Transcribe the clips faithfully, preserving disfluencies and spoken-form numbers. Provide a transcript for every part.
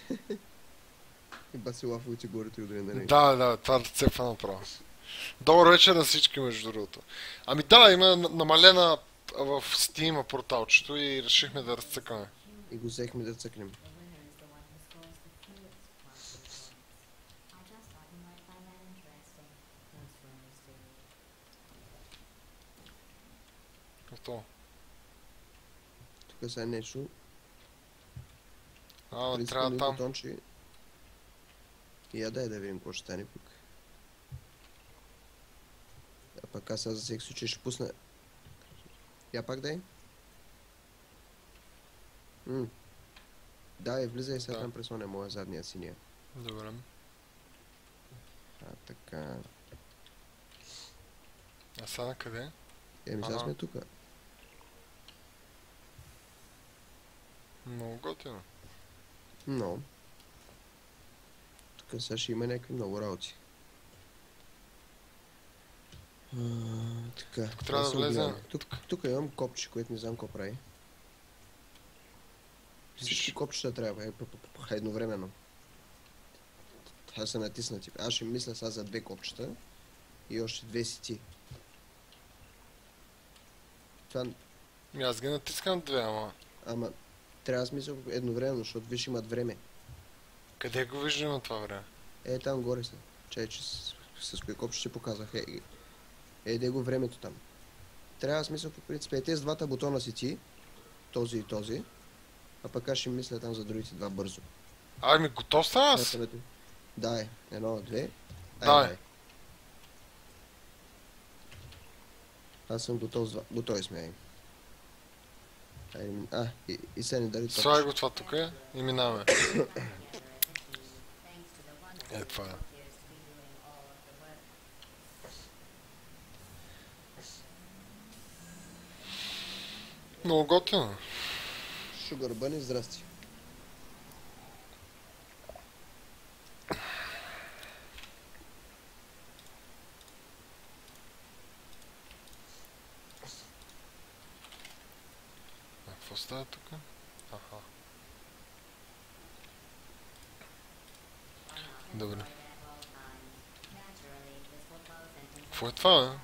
И баси лафовите горите удари, нали? Да, да, това да цепва направо. Добър вечер на всички, между другото. Ами да, има намалена в Steam порталчето и решихме да разцъкаме. И го взехме да цъкнем. Като? Тук сега нещо. А, трябва Прискаме там. бутонче. И я дай да видим какво ще стане пък. А пък аз сега за всеки случай ще пусна. Я пак дай. М. Да, и влизай сега Да. там през оня моя задния синия. Добре. А, така. А сега на къде? Еми, сега Ага. сме тука. Много готино. Но. Тук сега ще има някакви много работи. А, така. Тук трябва да се влезем. огледаме. Тук, тук имам копче, което не знам какво прави. Всички копчета трябва, е, едновременно. Това са натиснати. Аз ще мисля сега за две копчета и още две си ти. Това, Ми аз ги натискам две, ама. ама, трябва да смисъл едновременно, защото виж имат време. Къде го виждам на това време? Е, там горе са. Чай, че с, с кои копче ще показах. Е, е, е, де го времето там. Трябва да смисъл по принцип. Е, тези двата бутона си ти, този и този, а пък аз ще мисля там за другите два бързо. Ами готов съм аз? Да, е. Едно, две. Да, е. Аз съм готов с два. Готови сме, ай. Ай, а, и, и сега ни дали Слагай го това тук и минаваме. Е, това е. Много готино. Шугар Бъни, здрасти. А, какво става тук? Аха. Добре. Какво е това, бе?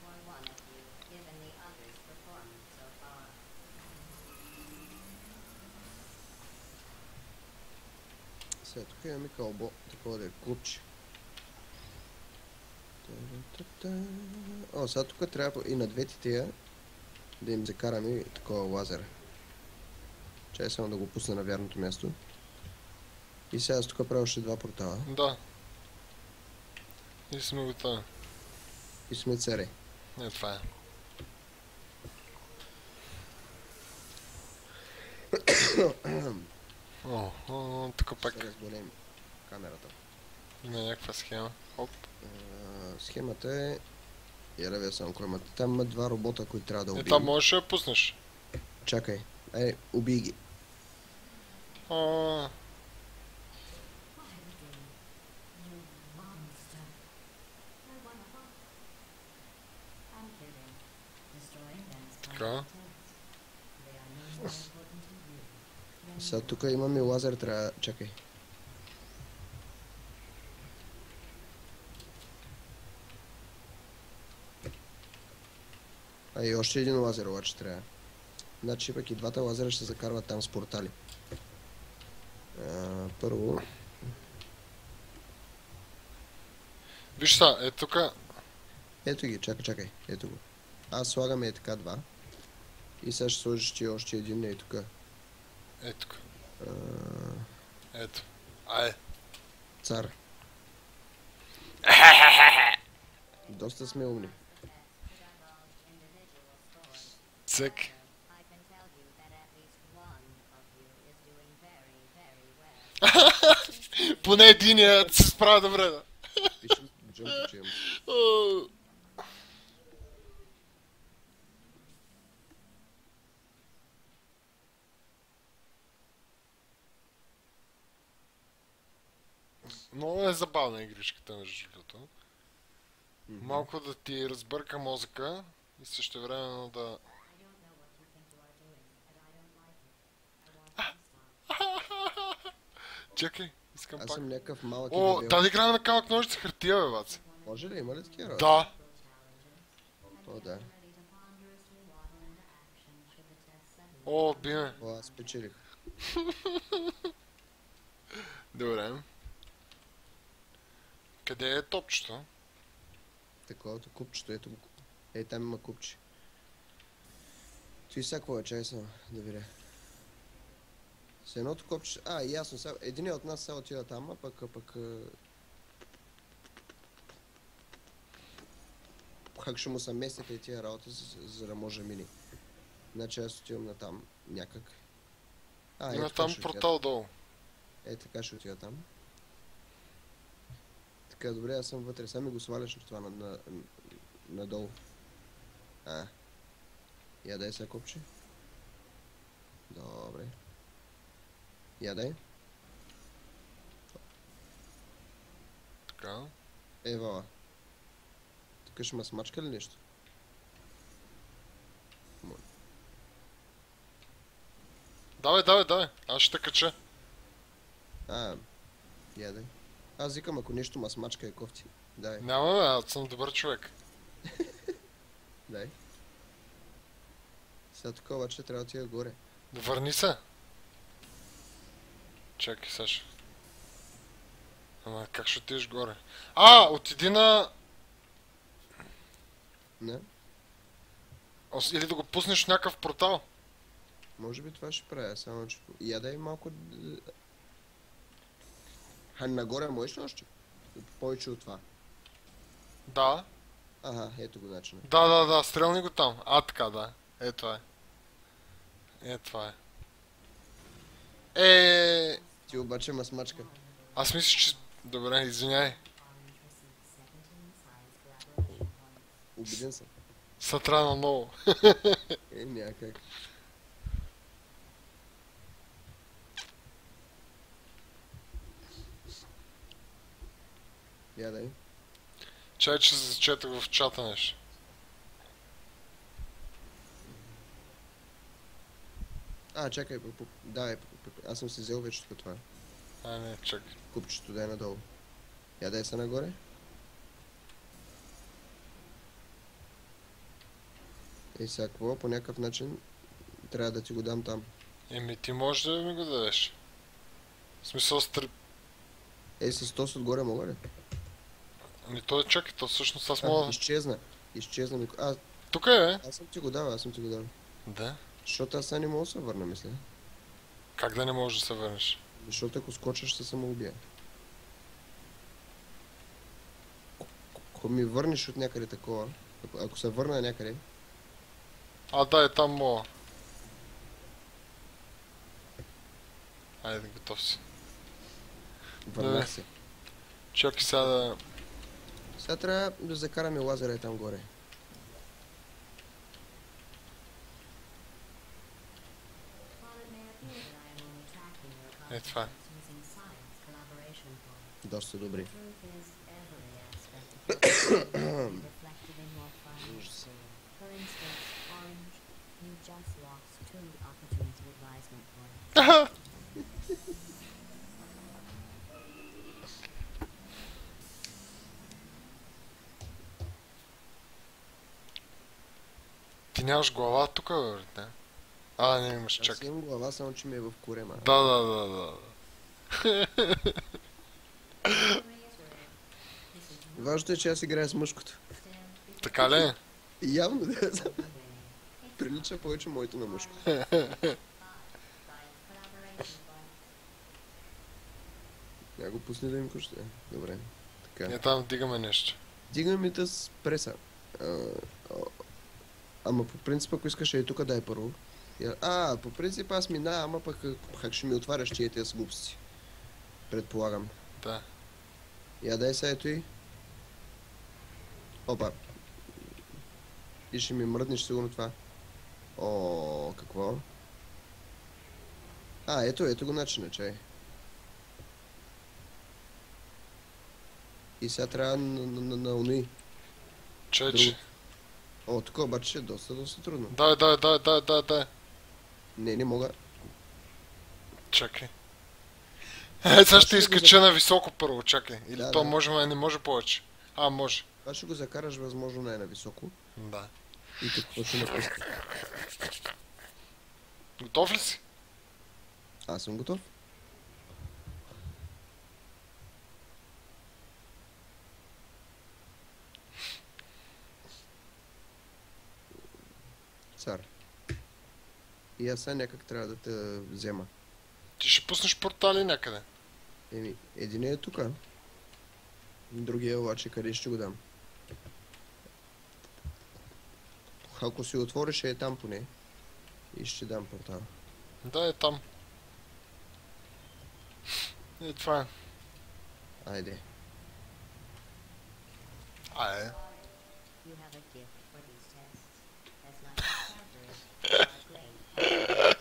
Сега тук имаме кълбо, такова да е клубче. О, сега тук трябва и на двете тия да им закараме такова лазера. Чай само да го пусна на вярното място. И сега аз тук правя още два портала. Да. И сме готови. И сме царе. Е, това е. О, о, тук пак Сега разболем камерата. има някаква схема. Оп. А, схемата е... Я да видя само кой има. Там има два робота, които трябва да Е, убием. там можеш да я пуснеш. Чакай. Ай, убий ги. О, така. Сега тук имаме лазер, трябва... Чакай. А и още един лазер обаче трябва. Значи пък и двата лазера ще се закарват там с портали. А, първо... Виж са, е тук. Ето ги, чакай, чакай. Ето го. Аз слагаме е така два. И сега ще сложиш ти още един е тук. Е тук. А, Ето. Ай. цар. Доста сме умни. Цък. Поне единия се справя добре, да. Пишем джъмпо, че имам. О, много е забавна игричката, между другото. Малко да ти разбърка мозъка и същевременно да... Чакай, искам Аз пак. съм някакъв малък и О, дебел. да да играем на камък ножица хартия, бе, бац. Може ли? Има ли такива? Да. О, да. О, биме. О, аз печелих. Добре. Къде е топчето? Таковато купчето, ето го. Ей, там има купче. Той сега какво е, чай само, да видя. С едното копче... А, ясно, сега... Единият от нас сега отива там, а пък... А пък... а, Как ще му съместите и тия работи, за, за да може мини. Значи аз отивам на там някак. А, Има ето така там ще отида. портал долу. Е, така ще отида там. Така, добре, аз съм вътре. Сами го сваляш на това, на, на, на, надолу. А. Я дай сега копче. Добре. Я дай. Така. Е, вала. Тук ще ма смачка ли нещо? Моля. Давай, давай, давай. Аз ще те кача. А, я дай. Аз викам, ако нещо ма смачка е кофти. Дай, Няма, бе, аз съм добър човек. дай. Сега тук обаче трябва да отида горе. Върни се. Чакай, Саша. Ама как ще отидеш горе? А, отиди на... Не? Ос- Или да го пуснеш в някакъв портал. Може би това ще правя, само че... Я дай малко... д- Ха, нагоре можеш ли още? Повече от това. Да. Ага, ето го начина. Да, да, да, стрелни го там. А, така, да. Е, това е. Е, това е. Е, Ти обаче ма смачка. аз мисля, че... Добре, извиняй. Убеден съм. Сатрана много. Е, някак. Я дай. Чай, че се зачетах в чата нещо. А, чакай, по- по- давай, по- по- аз съм си взел вече тук това. А, не, чакай. Купчето дай надолу. Я дай се нагоре. Е, сега какво? По някакъв начин трябва да ти го дам там. Еми, ти можеш да ми го дадеш. В смисъл, стр... Е, с тос отгоре мога ли? Ами, то е, чакай, то всъщност аз А, мога... изчезна. Изчезна ми. А, Тук е, бе. аз съм ти го дал, аз съм ти го дал. Да. Защото аз сега не мога да се върна, мисля. Как да не можеш да се върнеш? Защото ако скочаш, ще се самоубия. Ако ми върнеш от някъде такова, ако, ако се върна някъде, А, да, е там мога. Айде, готов си. върнах Да. се. Чакай сега да... Сега трябва да закараме лазера и там горе. Е, това е. Доста добри. Ти нямаш глава тук, бе, не? А, не имаш, Аз чакай. имам глава, само че ми е в корема. Да, да, да, да. Важното е, че аз играя с мъжкото. Така ли? И явно да знам. Прилича повече моето на мъжко. Я го пусни да им куште. Добре. Така. Ние там дигаме нещо. Дигаме те с преса. А, а, ама по принцип, ако искаш и тук дай първо. Я- А, по принцип аз мина, ама пък как ще ми отваряш тия тези глупости. Предполагам. Да. Я дай сега ето и. Опа. И ще ми мръднеш сигурно това. О, какво? А, ето, ето го начина, чай. И сега трябва на, на, на, на уни. Чеч. О, тук обаче е доста, доста трудно. Дай, дай, дай, дай, дай, дай. Не, не мога. Чакай. Е, сега ще ще го изкача на високо първо, чакай. Или Да, то да. може, ма не може повече. А, може. Това ще го закараш възможно най-нависоко Да. и като ще напусне. Готов ли си? Аз съм готов. Цар. И аз сега някак трябва да те взема. Ти ще пуснеш портали някъде. Еми, един е тука. Другия обаче къде ще го дам? Ако си отвориш е там поне. И ще дам портал. Да, е там. И това е. Айде. А, е. You have a gift for these tests. As long as you are great.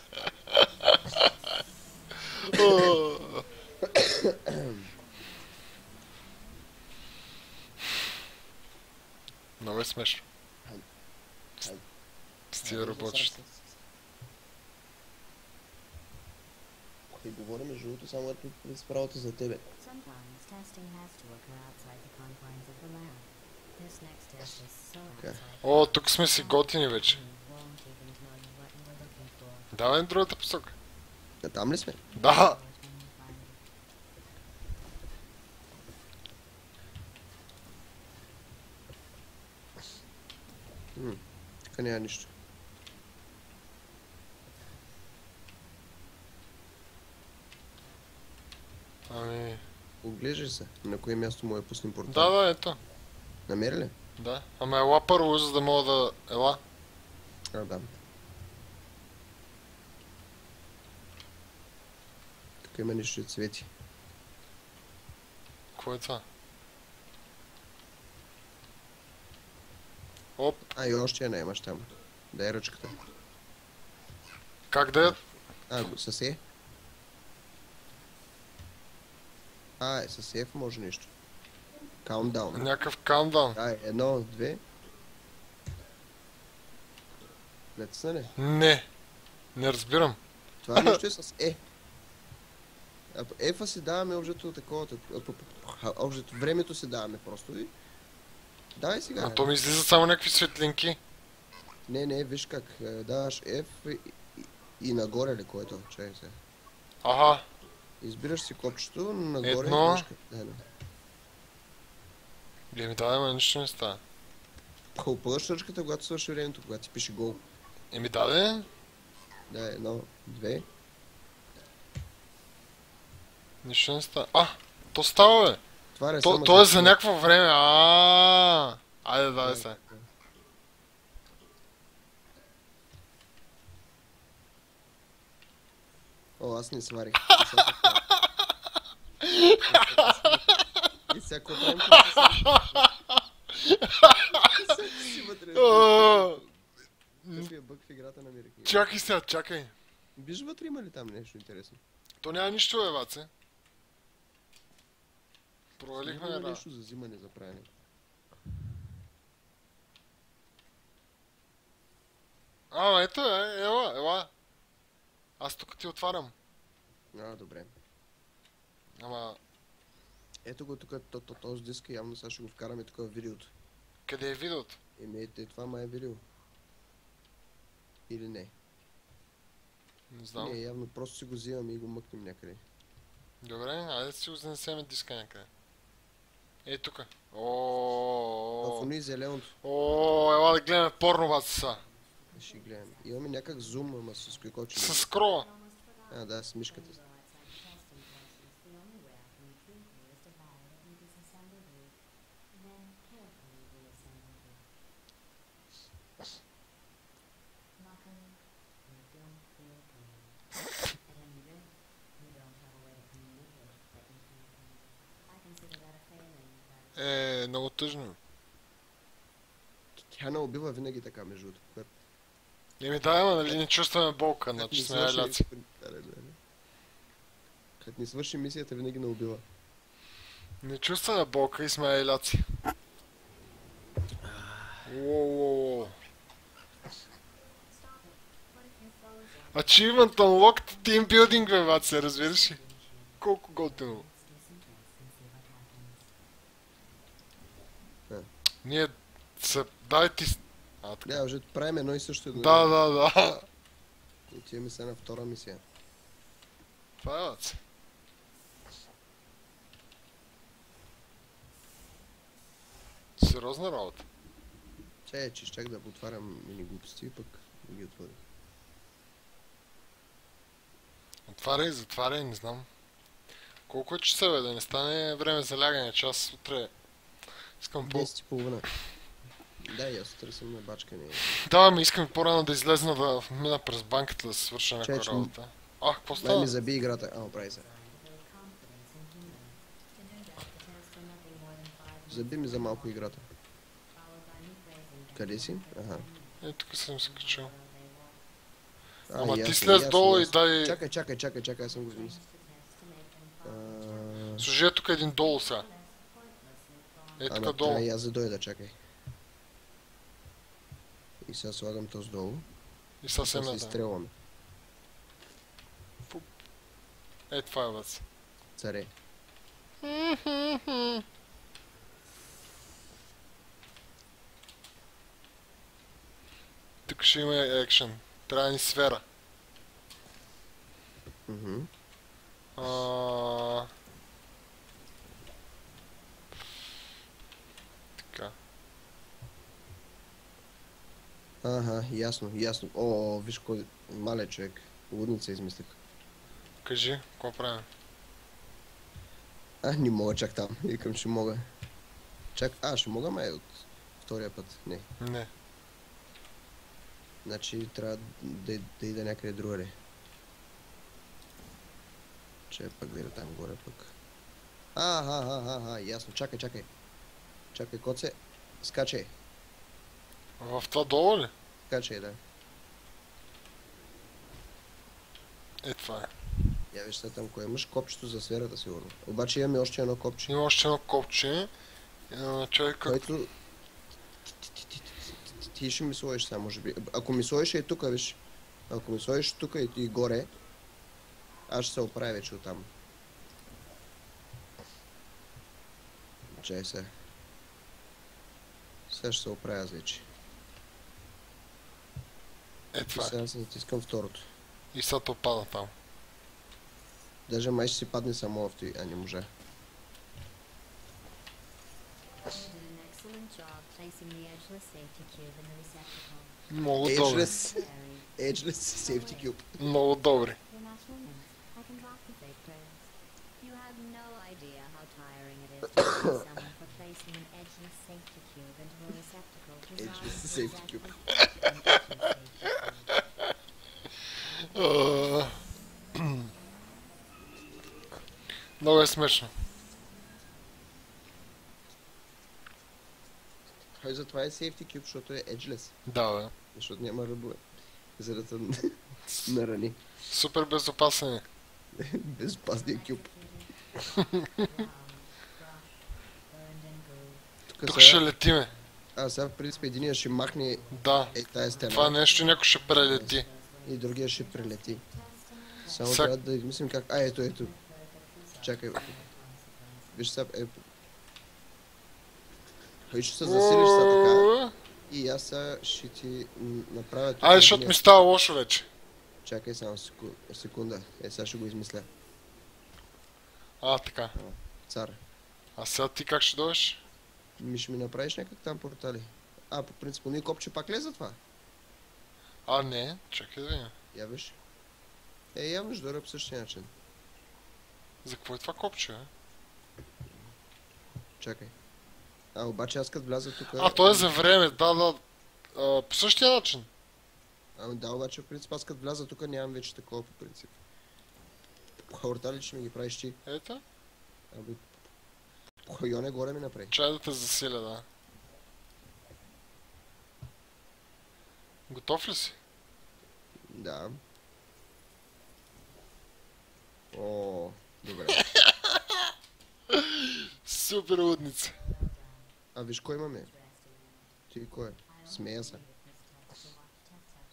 Много е смешно. С тия работещи. И говоря между другото само ето с правото за тебе. Sometimes testing has to occur outside the confines of the lab. This next test is so Okay. outside. О, тук сме си готини вече. You won't even tell you what you were looking for. Давай на другата посока. А там ли сме? Да! When you find it. М, тук няма нищо. Ами... Оглеждай се. На кое място му е пуснем портал? Да, да, ето. Намери ли? Да. Ама ела първо, за да мога да... Ела. А, да. Тук има нищо и цвети. Какво е това? Оп, А, и още една имаш там. Дай ръчката. как да е? А, го- с Е? А, е, с F може нещо. Countdown. Някакъв каундаун. Да, едно, две. Натисна ли? Не. Не разбирам. Това нещо е с Е. А по F-а си даваме обжето такова, так- а, по- а, обжето времето си даваме просто и... Давай сега. А то ми излизат само някакви светлинки. Не, не, виж как. е, Даваш F и, и, и нагоре ли което? Чай се. Аха. Избираш си копчето, нагоре Едно. и виж как. Да, да. Бе ми дай, ама нищо не става. Опъваш ръчката, когато свърши времето, когато си пише гол. Еми даде. Да, едно, две. Нищо не става. А! То става, бе! Това е То, то е за някакво време. А. Айде, дай се. О, аз не сварих. И сега какво правим? Всеки си вътре. А, Какъв е бък в играта на Америка? Чакай сега, чакай. Виж вътре има ли там нещо интересно? То няма нищо, бе, баце. Провалихме Има ли една. нещо за взимане за правене? А, ето е, ела, ела. Аз тук ти отварям. А, добре. Ама, Ето го тук, то- то- този диск, явно сега ще го вкараме тук в видеото. къде е видеото? Еми, ето, това май е видео. Или не? Не знам. Не, явно просто си го взимаме и го мъкнем някъде. Добре, айде да си го занесем диска някъде. Ей тука. В О, уни зеленото. о, ела да гледаме порно, баце са. Ще гледам. Имаме някак зум, ама с кой кочи. С скрола. А, да, с мишката. Е, много тъжно. Тя не убива винаги така, между другото. Когато- Еми да, ама нали не чувстваме болка, Как значи ни сме свърши- аляци. Да, да, да. Като ни свърши мисията, винаги не убива. Не чувстваме болка и сме аляци. Уоу, Achievement Unlocked Team Building, бе, баце, разбираш ли? Колко готино. Е. Ние се... Дай ти... с- А, така. Да, уже правим едно и също. Да, да, да. Отиваме се на втора мисия. Това е, бац. Сериозна работа. Чай, че щях да отварям мини глупости и пък не ги отворих. Отваряй, затваряй, не знам. Колко е часа, бе, да не стане време за лягане, час утре. Искам по... десет и половина. Да, и аз утре съм на бачкане. Да, ме искам по-рано да излезна да мина през банката да се свърша някаква Чай, че- работа. Ах, какво Дай става? ми заби играта. А, оправи се. Заби ми за малко играта. Къде си? Аха. Е, тук съм се качил. А, Ама ти ясно, слез ясно, долу и ясно. дай... Чакай, чакай, чакай, чакай, аз съм го измислил. А, Служи е тук един долу сега. Е, Ама тук долу. трябва и аз да дойда, чакай. И сега слагам този долу. И сега се Сега се да. изстрелваме. Е, това е, бъц. Царе. Тук ще има екшен. Трябва ни сфера. Мгм. А... Така. Ага, ясно, ясно. О, виж кой мале човек. Лудница измислих. Кажи, какво правим? А, не мога чак там. Викам, че мога. Чак, а, ще мога май от втория път. Не. Не. Значи трябва да, да ида някъде другаде. Че пък да ида там горе пък. Аха, аха, аха, ясно. Чакай, чакай. Чакай, коце. Скачай. В това долу ли? Скачай, да. Е, това е. Я виж сега там кое имаш. Копчето за сферата, сигурно. Обаче имаме още едно копче, Има още едно копче. А, Чакай как... който... Ти- ти- ти- ти- ти- Ти ще ми сложиш сега, може би. Ако ми сложиш е тук, виж. Ако ми сложиш тук и, и горе, аз ще се оправя вече оттам. Чай се. Сега ще се оправя аз вече. Е, И това е. сега се натискам второто. И сега то пада там. Даже май ще си падне само в той, а не можа. You did an excellent job placing the edgeless safety cube in the receptacle. Много добре. Edgeless, Very. edgeless safety cube. Много добре. You're not woman. I can drop the fake prayers. You have no idea how tiring it is to pay someone for placing an edgeless safety cube into a receptacle designed Edgeless for safety cube. exactly an edgeless safety cube. А, Много е смешно. Той затова е safety cube, защото е edgeless. Да, бе. Защото няма ръбове. За да те нарани. Супер безопасен е. Безопасния кюб. Тук Тук ще летиме. А, сега в принцип единия ще махне Да. е тая стена. Това нещо някой ще прелети. И другия ще прелети. Само Сега- трябва да измислим как... А, ето, ето. Чакай. Виж сега, е... Той ще се засилиш сега така. И аз сега ще ти м, направя тук... Айде, защото единия- ми става лошо вече. Чакай само секу- секунда. Е, сега ще го измисля. А, така. Цар. А сега ти как ще дойдеш? Ми ще ми направиш някак там портали. А, по принцип, ние копче пак лезе това. А, не. Чакай да видим. Я виж. Е, явно ще дойде по същия начин. За какво е това копче, бе? Чакай. А, обаче аз като вляза тук... А, то е за време, да, да. А, по същия начин. Ами да, обаче в принцип аз като вляза тук нямам вече такова по принцип. Портали ще ми ги правиш ти. Ето. Ами... Йоне горе ми направи. Чай да те засиля, да. Готов ли си? Да. О, добре. Супер лудница. А виж кой имаме? Ти кой е? Смея се.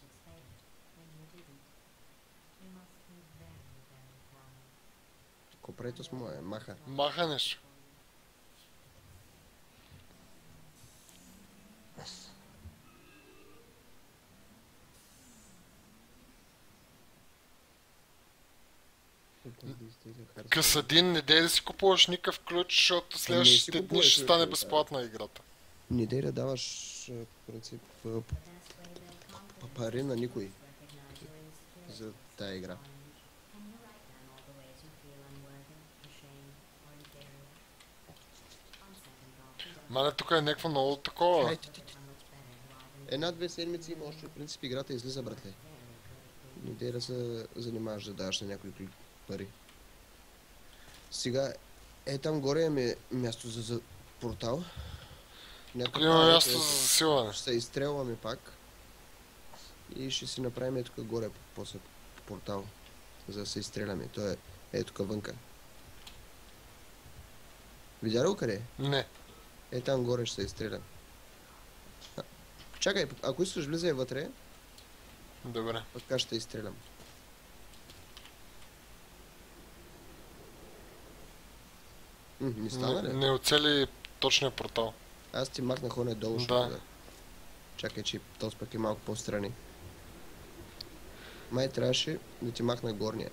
Тако прави то с моя? Маха. Маха нещо. Късадин, не дей да си купуваш никакъв ключ, защото следващите дни купуваш, ще стане бе, безплатна играта. Не дей да даваш а, по принцип а, п- п- пари на никой за тая игра. Мале, тук е някакво много такова. Ай, ти, ти, ти. Една-две седмици има още, в принцип играта излиза, братле. Не дей да се занимаваш да даваш на някой кли- пари. Сега, е там горе имаме място за, за портал. Тук има място за засилване. Ще се изстрелваме пак. И ще си направим тук горе после портал. За да се изстреляме. То е, е тук вънка. Видя ли го къде? Не. Е там горе ще се изстреля. А, чакай, ако искаш влизай вътре, Добре. пък аз ще изстрелям. М, не стана Не, ли? не оцели точния портал. Аз ти махнах оне долу, Да. защото да. Чакай, че този пък е малко по-страни. Май трябваше да ти махна горния.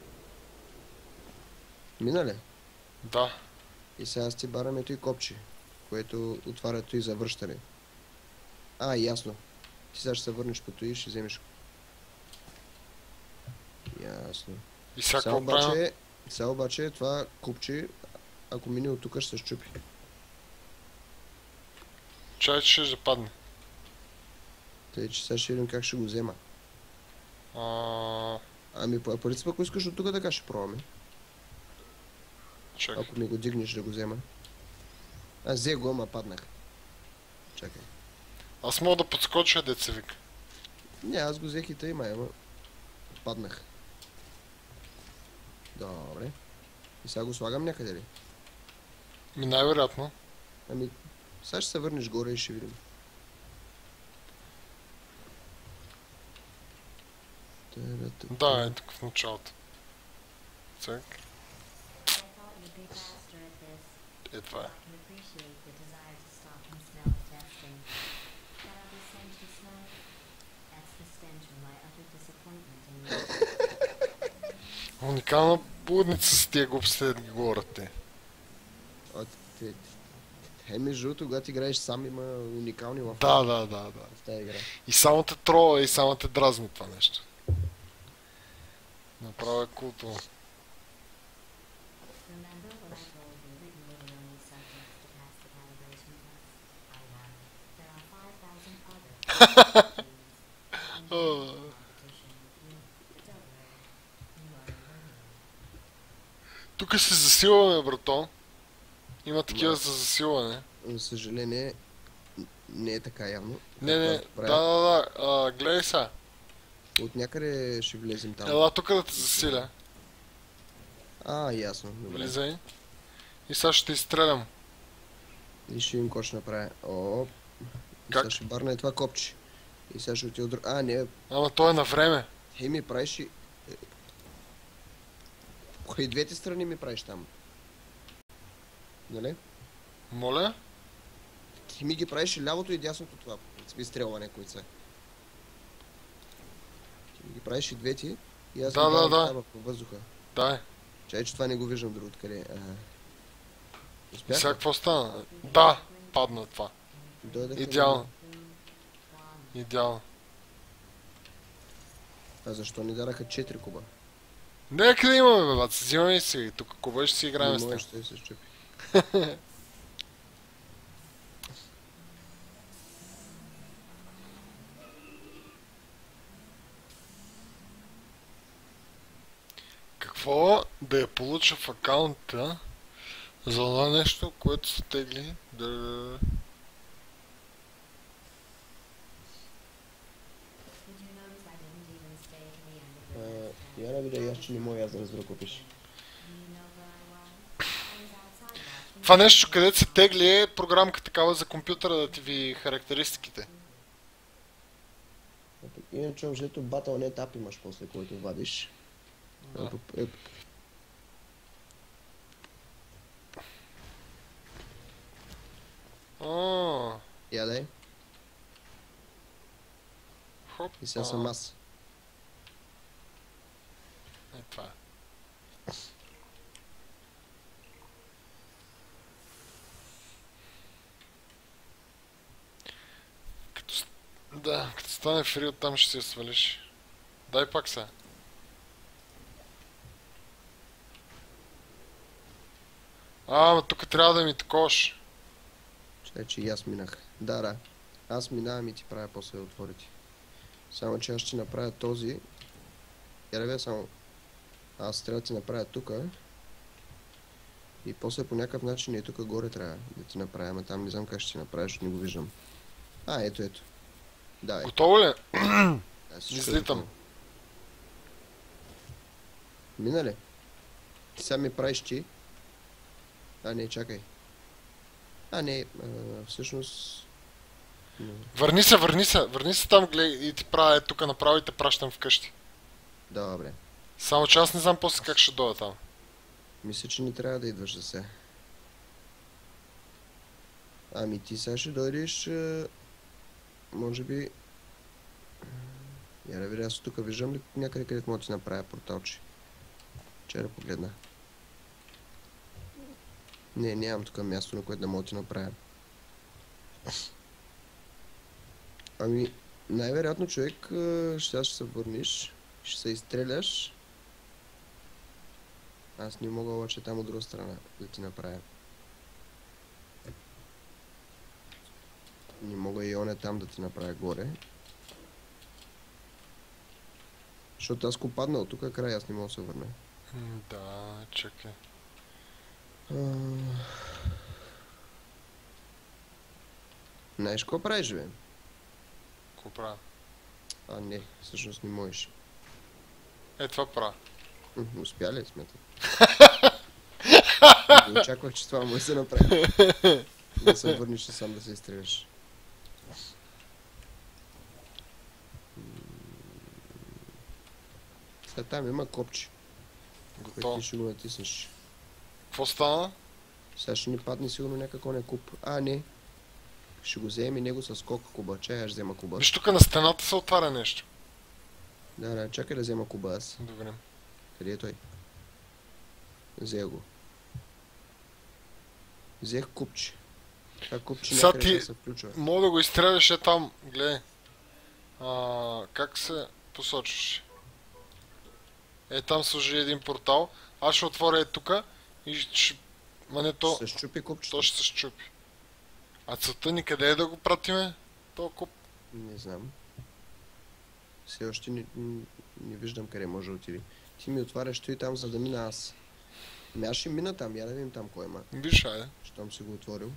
Мина ли? Да. И сега аз ти бараме той копче, което отваря той за връщане. А, ясно. Ти сега ще се върнеш по той и ще вземеш. Ясно. И сега Сега какво правим? обаче, сега обаче това купче, ако мине от тук, ще се щупи. Чай, че ще падне. Тъй, че сега ще видим как ще го взема. А, Ами, по принцип, ако искаш от тук, така ще пробваме. чакай. Ако ми го дигнеш да го взема. Аз взе го, ама паднах. Чакай. Аз мога да подскоча, деца вика. Не, аз го взех и тъй, май, ама паднах. Добре. И сега го слагам някъде ли? Ми най-вероятно. Ами, сега ще се върнеш горе и ще видим. Да, е тук в началото. Цък. Е, това е. Уникална будница с тия глупости да ги говорят те. От, те, те, между другото, когато играеш сам, има уникални лафа Да, да, да, да. в тази игра. И само те трола, и само те дразни това нещо. Направо е култово. Тук се засилваме, брато. Има такива Ма. за засилване. За съжаление, н- не е така явно. Не, не, Както да, правя. да, да. А, гледай сега. От някъде ще влезем там. Ела тук да те засиля. А, ясно. Добре. Влизай. И сега ще те изстрелям. И ще им какво ще направя. О, и Как? сега ще барна и това копче. И сега ще отида от друг... А, не, Ама то е на време. хей ми правиш и... е, по и двете страни ми правиш там. Нали? Моля? Ти ми ги правиш и лявото и дясното това. Принципи стрелване, които са. Ти ми ги правиш и двете. И аз Да, ги да, давам да. там по въздуха. Дай. Чай, че това не го виждам друго откъде. Ага. И Успях сега ли? какво стана? Да, падна това. Дойдах към Идеално. мен. Идеално. А защо ни дараха четири куба? Нека да имаме, бе, бат. Взимаме си. Тук куба ще си играем Не с може, него. ще се щупи. Какво да я получа в акаунта за това нещо, което се тегли да... А, я не видя, аз че не мога аз да разбера какво пише. Това нещо, където се тегли е програмка такава за компютъра да ти ви характеристиките. Иначе, общо Battle.net app имаш после, който вадиш. Да. Е, Хоп. И сега съм аз. Е, това е. Като... Да, като стане фри оттам ще си я свалиш. Дай пак сега. А, ама тук трябва да ми таковаш. Чакай, че и аз минах. Да, да. Аз минавам и ти правя после да отворите. Само че аз ще направя този. Я да бе, само. Аз трябва да ти направя тука. И после по някакъв начин и тук горе трябва да ти направя, ама там не знам как ще ти направя, защото не го виждам. А, ето, ето. Давай. Готово ли? Да, всичко е Излитам. готово. Мина ли? Ти сега ми правиш ти. А, не, чакай. А, не, а, всъщност... м, Върни се, върни се, върни се там, гледай, и ти правя тук направо и те пращам вкъщи. Добре. Само че аз не знам после как ще дойда там. Мисля, че не трябва да идваш за сега. Ами ти сега ще дойдеш... а, Може би... Я да видя, аз тук виждам ли някъде, където мога да ти направя порталче. Че да погледна. Не, нямам тук място, на което да мога да ти направя. Ами, най-вероятно човек, а, ще ще се върнеш, ще се изстреляш. Аз не мога обаче там от друга страна да ти направя. Не мога и оне там да ти направя горе. Защото аз ко паднал тук е край, аз не мога да се върна. М, Да, чакай. А, Знаеш какво правиш, бе? Какво правя? А, не, всъщност не можеш. Е, това правя. М, Успя ли, смятам? Не очаквах, че това може да се направи. Да се върнеш и сам да се изстреляш. Сега там има копче, което Готово. ти ще го натиснеш. Какво стана? Сега ще ни падне сигурно някакъв не куб. А, не. Ще го вземе него с скок куба. Чай, аз ще взема куба. Виж, тук на стената се отваря нещо. Да, да, чакай да взема куба аз. Добре. Къде е той? Взех го. Взех купче. Това купче Сега някъде ти- ще се включва. Мога да го изстреляш е там, гледай. А, как се посочваш? Е, там служи един портал. Аз ще отворя е тука и ще... Ма не то, Ще се щупи купчето. то ще се щупи. А целта ни къде е да го пратиме? То куп. Не знам. Все още не, не, не виждам къде може да отиде. Ти ми отваряш той там, за да мина аз. Ами аз ще мина там, я да видим там кой има. Виж, айде. Щом си го отворил.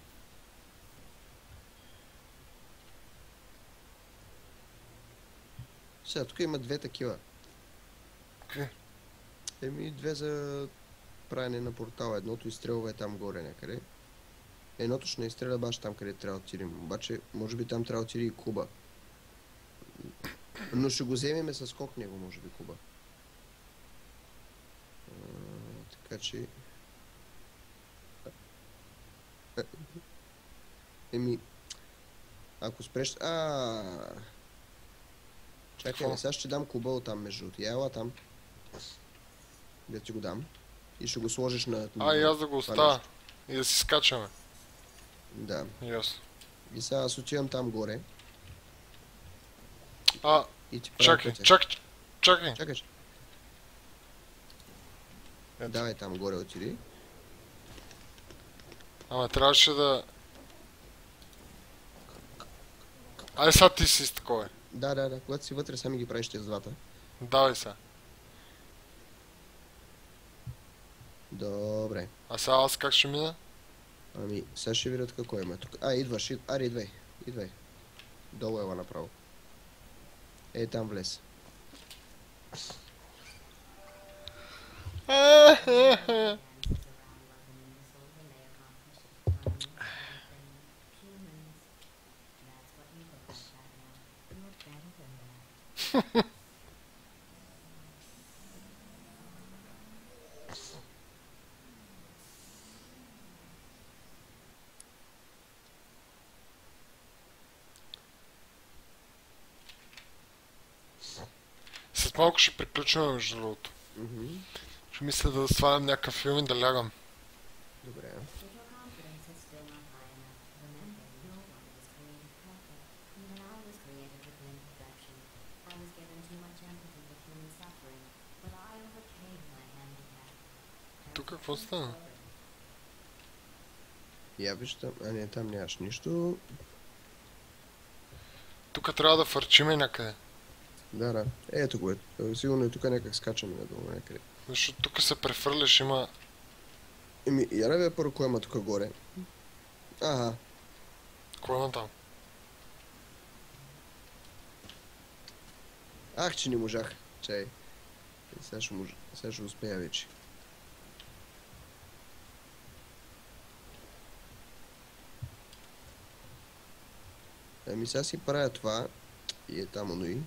Сега, тук има две такива. Какви? Еми, две за правене на портала. Едното изстрелва е там горе някъде. Едното ще не изстреля баш там, къде трябва да отидем. Обаче, може би там трябва да отиде и куба. Но ще го вземеме с скок него, може би, куба. А, така че... Еми... Ако спреш... А. Чакай, Какво? не, сега ще дам куба оттам между другото. Я ела там. Да ти го дам. И ще го сложиш на... А, и аз да го това оставя. нещо. И да си скачаме. Да. Ясно. И сега аз отивам там горе. А, И ти правя чакай, пътя. чакай, чакай. Чакай. Ето. Давай там горе отиди. Ама трябваше да... Ай, сега ти си с такова. Да, да, да. Когато си вътре, сами ги правиш тези двата. Давай сега. Добре. А сега аз как ще мина? Ами, сега ще видят какво има тук. А, идваш, ид... аре, идвай. Идвай. Долу ела направо. Ей, там влез. След малко ще приключим, между другото. Мгм. Ще мисля да свалям някакъв филм и да лягам. Добре. If your confidence is still not high enough, remember, no one was created perfect. Even I was created with imperfection. I was given too much empathy with human suffering, but I overcame my handicap. Тук какво стана? Я виждам. А не, там нямаш нищо. Тук трябва да фърчиме някъде. Да, да. Ето го е. Е, Сигурно и тук някак скачаме надолу някъде. Защото тук се префърляш, има... Еми, я да бе първо кой има тук горе. Ага. Кой има там? Ах, че не можах. Чай. Е, Сега ще, мож... сега ще успея вече. Ами сега си правя това. И е там оно и.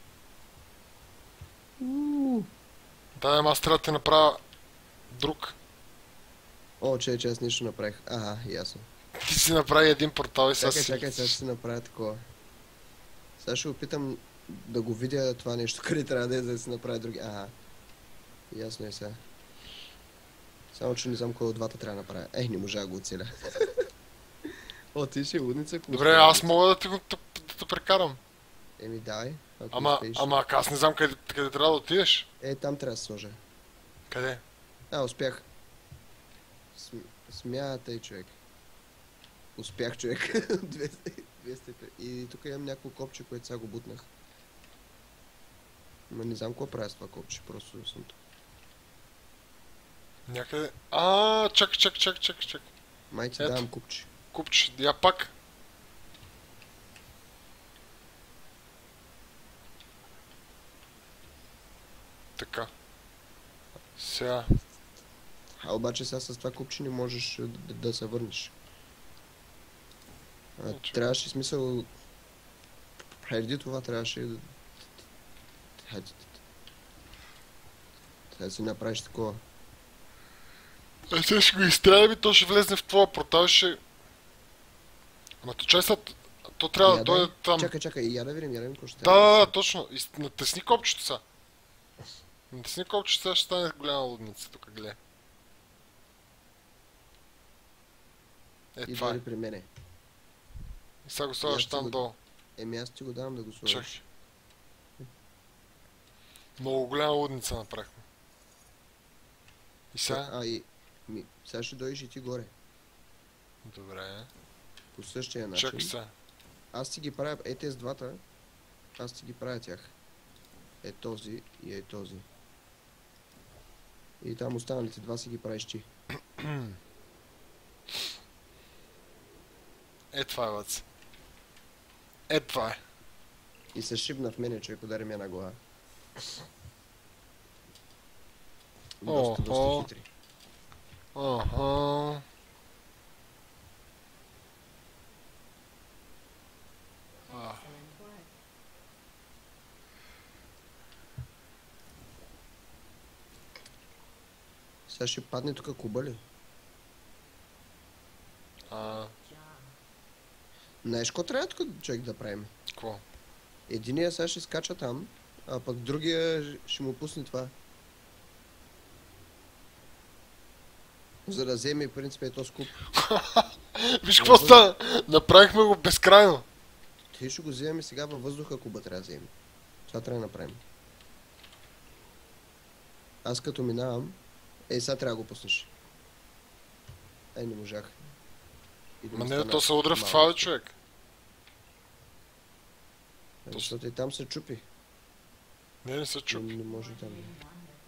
Уу. Да, ама аз трябва да ти направя друг. О, че, че аз нещо направих. Ага, ясно. Ти си направи един портал и сега Чакай, си... чакай, сега ще си направя такова. Сега ще опитам да го видя това нещо, къде трябва да е, за да си направя други. Ага. Ясно е сега. Само, че не знам кой от двата трябва да направя. Ех, не можа да го оцеля. О, ти ще е лудница. ако Добре, успееш. аз мога да ти го да, да те прекарам. Еми, давай. Ако Ама, успееш. ама аз не знам къде, къде трябва да отидеш. Е, там трябва да се сложа. Къде? А, успях. См... Смята и човек. Успях, човек. двеста, двеста. И тук имам някакво копче, което сега го бутнах. Ма не знам какво правя с това копче, просто съм тук. Някъде... А, чак, чак, чак, чак, чак. Май ти Ето. давам купче. Купче, я пак. Така. Сега. А обаче сега с това купче не можеш да, да, да се върнеш. А, Значи. трябваше смисъл... Преди това трябваше да... Хайде. Трябва да си направиш такова. А сега ще го изстрелям и то ще влезне в твоя портал и ще... Ама то чай след... То трябва да Я дойде там. Чакай, чакай, я да видим, я да видим какво ще Да, да, да, точно. Из- Натисни копчето сега. Натисни копчето сега, ще стане голяма лудница тук, гледай. Е, И това е. дойде при мене. И сега го слагаш аз ти там го- долу. Еми аз ти го давам да го сложиш. Чакай. Много голяма лудница направихме. И сега? А, и... Ми, сега ще дойдеш и ти горе. Добре. По същия начин. Чакай сега. Аз ти ги правя, е тези двата, аз ти ги правя тях. Е този и е този. И там останалите два си ги правиш ти. Е, това е, въц. Е, това е. И се шибна в мене, човек, удари ме на глава. Доста, О, доста о. хитри. Аха. А, Excellent work. Сега ще падне тук куба ли? а, Job. Знаеш, какво трябва тук човек да правим? какво? Единия сега ще скача там, а пък другия ще му пусне това. За да вземе, в принцип, е то скуп. Виж какво стана? Направихме го безкрайно. Ти ще го вземем сега във въздуха, куба трябва да вземем. Това трябва да направим. Аз като минавам... Ей, сега трябва да го пуснеш. Ей, не можах. И да Ма ми не, стана то се удря в малко. това, бе, човек. Е, Защото и там се чупи. Не, не се Не, чупи. не може там. Wonderfully.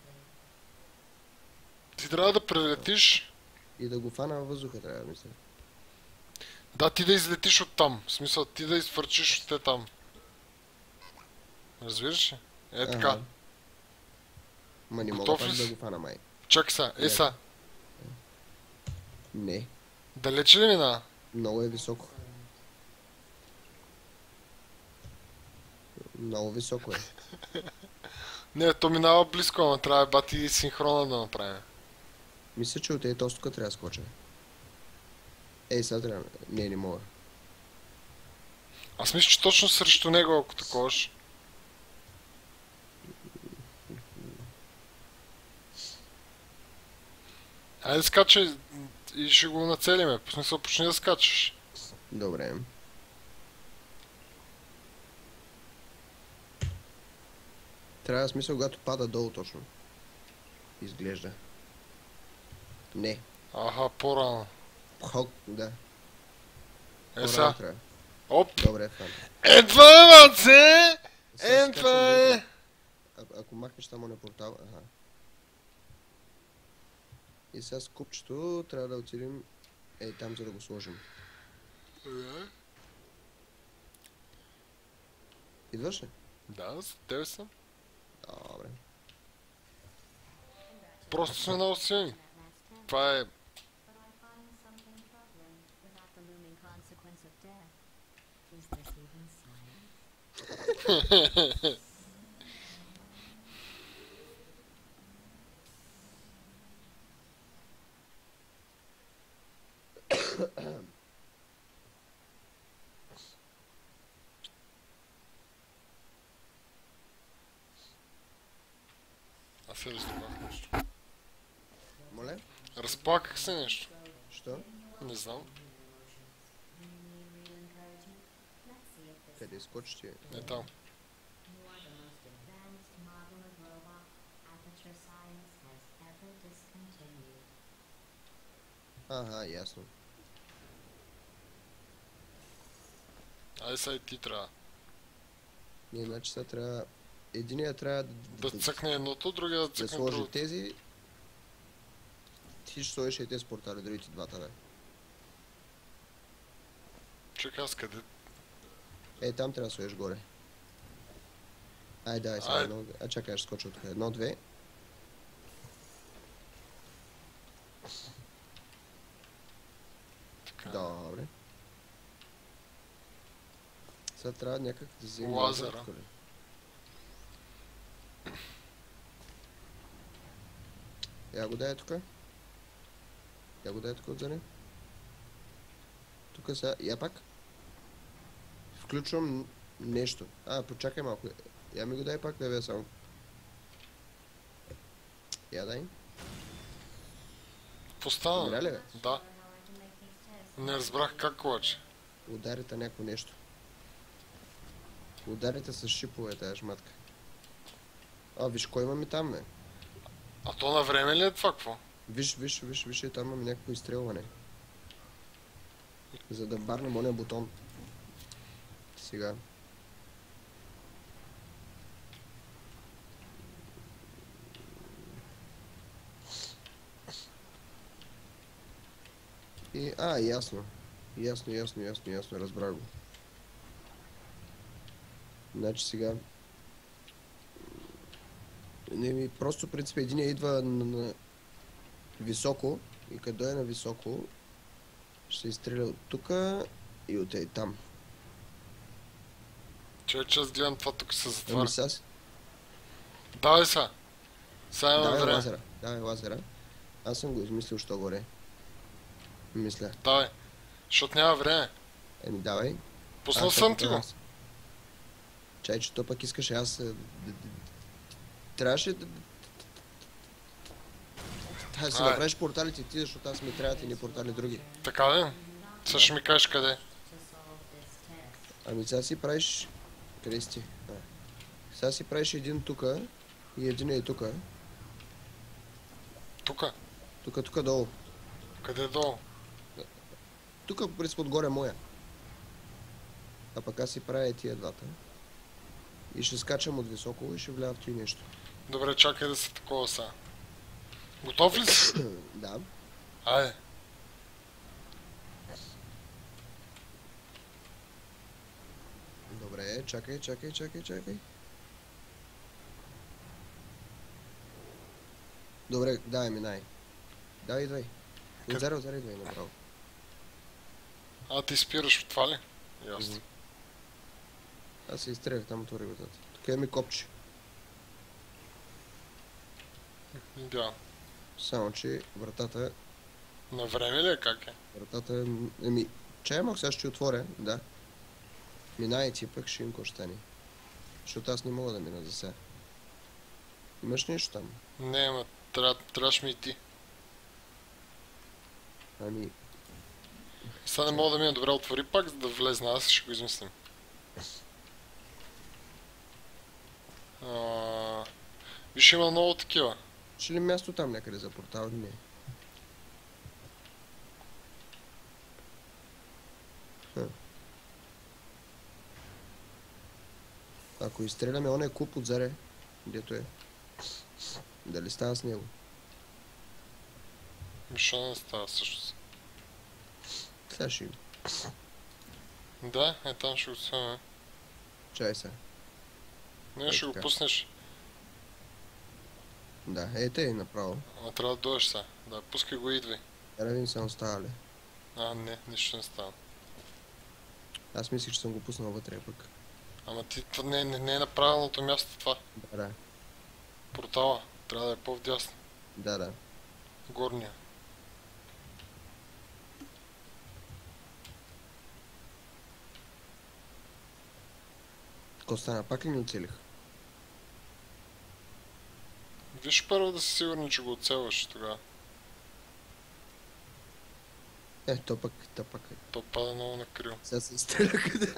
Ти трябва да прелетиш. И да го фана във въздуха трябва да мисля. Да, ти да излетиш от там. В смисъл, ти да изфърчиш от те там. Разбираш ли? Е, така. Ага. Ма не мога Готов пак ли да си? го фана май. Чакай сега, е са. Не, Далече ли мина? много е високо. Много високо е. Не, то минава близко, ама трябва бати синхрона да направим. Мисля, че от ей този тук трябва да скоча. Ей, сега трябва. Не, не мога. Аз мисля, че точно срещу него, ако таковаш. Айде скачай и ще го нацелиме. В смисъл, почни да скачаш. Добре. Трябва да смисъл, когато пада долу точно. Изглежда. Не. Аха, по-рано. Хок, да. Е, По-рано сега. трябва. Оп! Добре, фан. Е, това е, маце! Сега Е, скачам това е! долу. А- ако махнеш там на портал, ага. И сега с купчето трябва да отидем ей там, за да го сложим. Идваш ли? Да, за тебе съм. Добре. Просто сме много силни. Това е... But I find something troubling without the looming consequence of death. Is this even science? Аз се разплаках нещо. Моля? Разплаках се нещо. Що? Не знам. You need real encouragement? Let's see if this Къде скочи ти? Не там. You are the most advanced modeler robot Aperture Science has ever discontinued. Ага, ясно. Айде сега и ти трябва. Ние, значи сега трябва... Единия трябва да, Да цъкне едното, другия да да цъкне сложи другото. тези. Ти ще сложиш и тези портали, другите двата, бе. Чакай аз къде? Е, там трябва да сложиш горе. Ай, давай сега Ай. едно... А, чакай, ще скоча от тук. Едно, две. Така. Добре. Сега трябва някак да вземем... Лазера. тук, бе. Я го дай тук. Я го дай тук отзади. Тук сега... Я пак. Включвам нещо. А, почакай малко. Я ми го дай пак да бе само. Я дай. Какво стана? Игра ли, бе? Да. Sure how I can make these tests. Не разбрах как обаче. Ударите някакво нещо. Ударите с шипове тази шматка. А, виж кой имаме там, бе. А то на време ли е това какво? Виж, виж, виж, виж, и там имаме някакво изстрелване. За да барнем ония бутон. Сега. И, а, ясно. Ясно, ясно, ясно, ясно, разбрах го. Значи сега... Не ми, просто в принцип един идва на, на високо и къде е на високо ще изстреля от тука и от ей там. Чай, че аз гледам това тук се затваря. Ами сега си... Давай сега. Сега имаме Давай време. лазера, давай лазера. Аз съм го измислил, що горе. Мисля. Давай. Защото няма време. Еми давай. Пуснал Аз съм ако ти го. аз- Чай, че то пък искаше аз... е, д- д- Трябваше да... Да си Ай. направиш порталите ти, защото аз ми трябват и ни портали други. Така ли? Сега ще ми кажеш къде. To solve this test. Ами сега си правиш... Къде си ти? А. Сега си правиш един тука и един е тука. Тука. Тука, тука долу. Къде е долу? Тука по принцип отгоре моя. А пък аз си правя и тия двата. И ще скачам от високо и ще вляза в ти нещо. Добре, чакай да се такова сега. Готов ли си? Да. Айде. Добре, чакай, чакай, чакай, чакай. Добре, давай минай. Давай, давай. Къде? Отзаря, отзаря, идвай направо. А, ти спираш от това ли? Ясно. Мгм. Аз се изстрелях там от вратата. Тук е ми копче. Да. Само, че вратата, На време ли е как е? вратата е... Еми, чай малко, сега ще ти отворя, да. Минай ти пък ще им какво ще стане. Защото аз не мога да мина за сега. Имаш нещо там? Не, ма трябва, трябваш ми и ти. Ами, Сега не мога да ми е добре, отвори пак, за да влезна, аз ще го измислим. А, виж, има много такива. ще ли място там някъде за портал или не? Ха. Ако изстреляме оня куп от заре, дето е, дали става с него? Защо не става всъщност? Сега ще има. Да, е там ще го сме. Чай сега. Не, Е, ще го така. пуснеш. Да, ете и направо. Ама трябва да дойдеш сега. Да, пускай го и идвай. Да видим само става ли. А, не, нищо не става. Аз мислих, че съм го пуснал вътре пък. Ама ти, това не, не, не е на правилното място това. Да, да. Портала. Трябва да е по-вдясно. Да, да. Горния. Ко стана? Пак ли ни оцелих? Виж първо да си сигурен, че го оцелваш тогава. Е, то пък, то пък е. То пада много на крил. Сега се изстреля къде.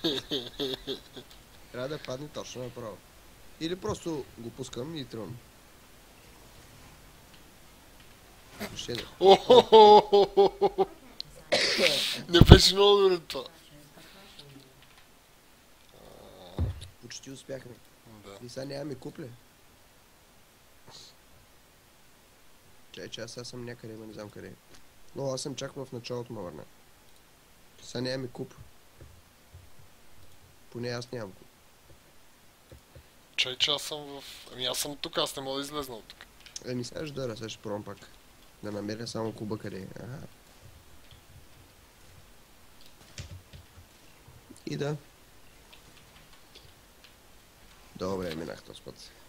Трябва да падне точно направо. Или просто го пускам и тръгвам. Ще да. Охохохохохохо! Не беше много добре това. Почти успяхме. Да. И сега нямаме купле. Чай, че аз сега съм някъде, ма не знам къде. Но аз съм чак в началото ма върна. Сега нямаме куп. Поне аз нямам куп. Чай, че аз съм в... Ами аз съм тук, аз не мога да излезна от тук. Еми сега ще дойда, сега ще пробвам пак. Да намеря само куба къде е. Ага. И да. Добре, минах този път.